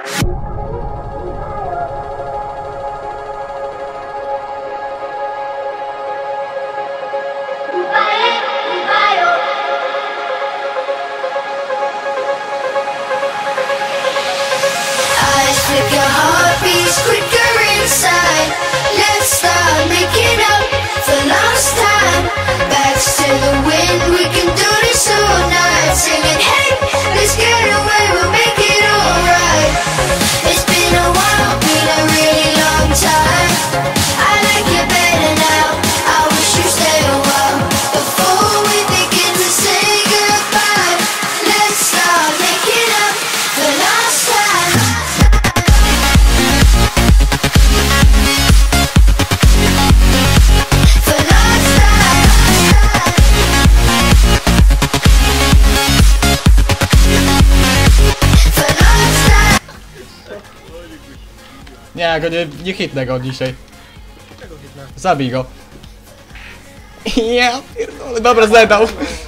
Nie, ja go nie hitnę go dzisiaj. Zabij go. Ja pierdolę, dobra, zedał.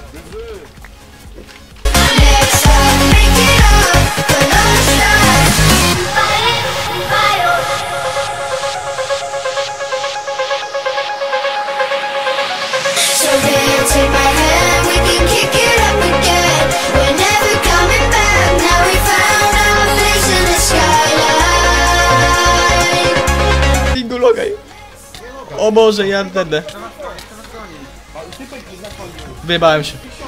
O Boże, ja będę. Wyjebałem się.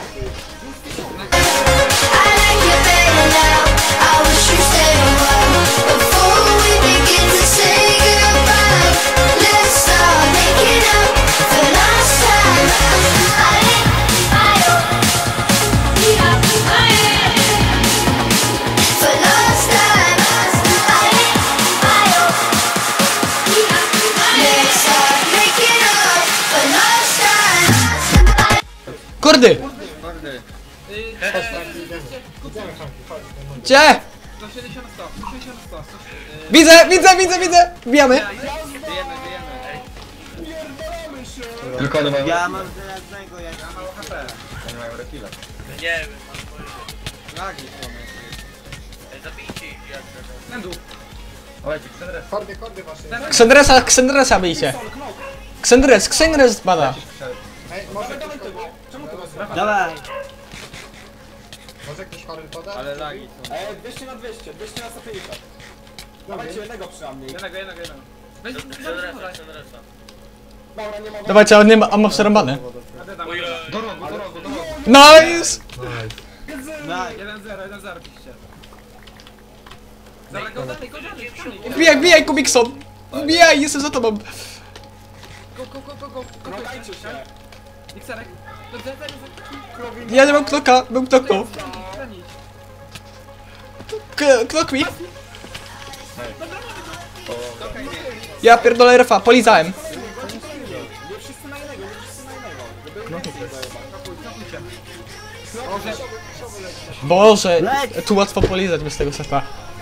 Kordy! Gdzie? Widzę! Wbijamy! Tylko nie mają... Ja mam żelaznego, ja mam mało HP. Ja nie mają refila. Nie wiem, mam Lagi są. zabijcie ich jak to. Nędu. Dawajcie, Xenres. Kordy wasze. Ksendresa bijcie. Ksendres bada. Ej, może ktoś kogo... Czemu to was... Dawaj. Może jakiś chory podać? Ale lagi są. Ej, 200 na 200, 200 na 150. Dawajcie jednego przynajmniej. Jednego. Weź Senresa. Dobra, nie mogę. Dawajcie, on nie ma, on ma przerąbane. Do rogu. Nice! Na 1-0 piszcie. Zaraz go dalej. Wbijaj, Kubixon! Wbijaj, jestem za tobą! Go. Krokajcie się. TheDixerex. Ja nie mam knoka, bym knoknął. Knok mi! Ja pierdolę refa, polizałem. Nie wszyscy na jednego. Boże, tu łatwo polizać bez tego sefa.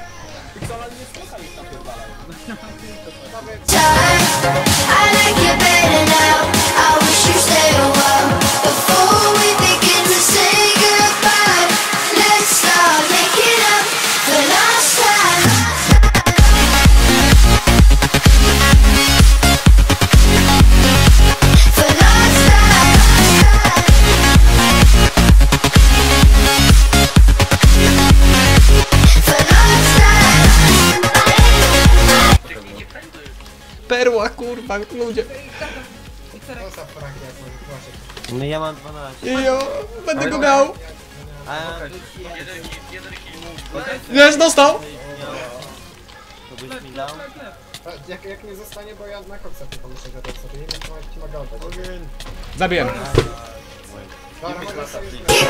Perła, kurwa, ludzie. No ja mam 12. Jo, będę go miał. A Jest, dostał. to byś mi dał? Jak nie zostanie, bo ja na koksa tylko muszę gadać sobie. Nie wiem, czy ci mogę oddać. Zabiłem. Dobra, mogę sobie...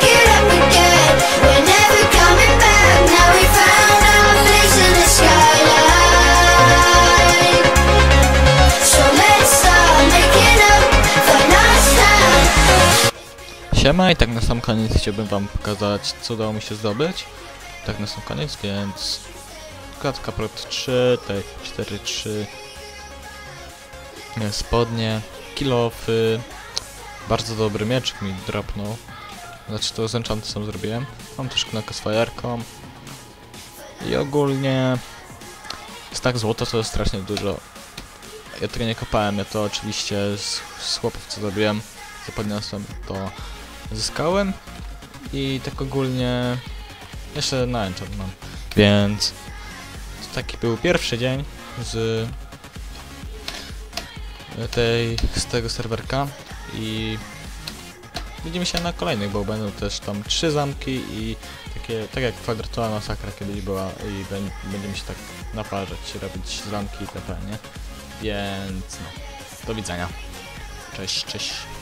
Siema, i tak na sam koniec chciałbym wam pokazać, co udało mi się zdobyć. Tak na sam koniec, więc... Klatka prot 3, tutaj 4-3... Spodnie, kilofy... Bardzo dobry mieczek mi dropnął. Znaczy to z enchanty sam zrobiłem. Mam też knoka z fajerką. I ogólnie jest tak, złoto to jest strasznie dużo. Ja tego nie kopałem, ja to oczywiście z chłopów co zrobiłem, co podniosłem, to zyskałem. I tak ogólnie jeszcze na enchant mam. Więc to taki był pierwszy dzień z tego serwerka i widzimy się na kolejnych, bo będą też tam 3 zamki i takie, tak jak kwadratowa masakra kiedyś była i będziemy się tak naparzać, robić zamki itp., nie? Więc no, do widzenia. Cześć, cześć.